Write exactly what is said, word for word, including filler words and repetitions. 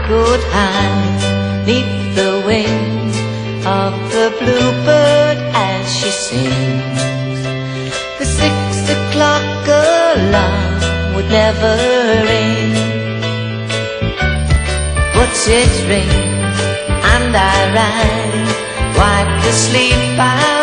could hide neath the wing of the bluebird as she sings. The six o'clock alarm would never ring, but it rings and I rise, wipe the sleep out